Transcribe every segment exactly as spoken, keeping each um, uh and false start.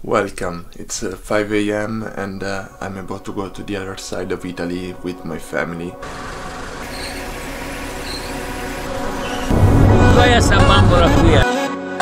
Welcome, it's uh, five A M and uh, I'm about to go to the other side of Italy with my family. Vai a San Bambola qui.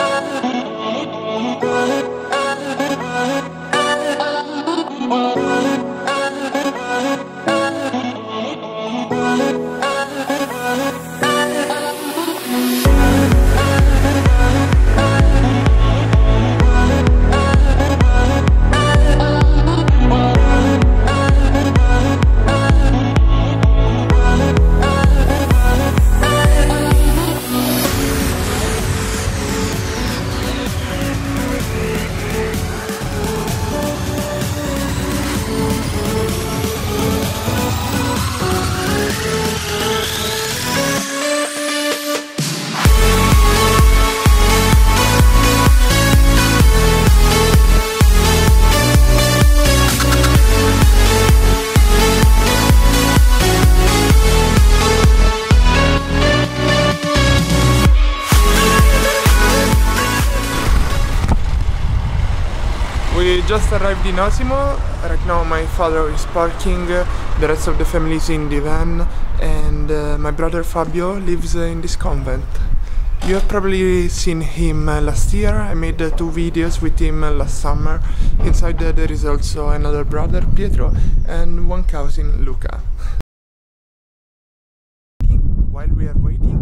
We just arrived in Osimo. Right now my father is parking, the rest of the family is in the van, and uh, my brother Fabio lives uh, in this convent. You have probably seen him uh, last year. I made uh, two videos with him uh, last summer. Inside uh, there is also another brother, Pietro, and one cousin, Luca. While we are waiting,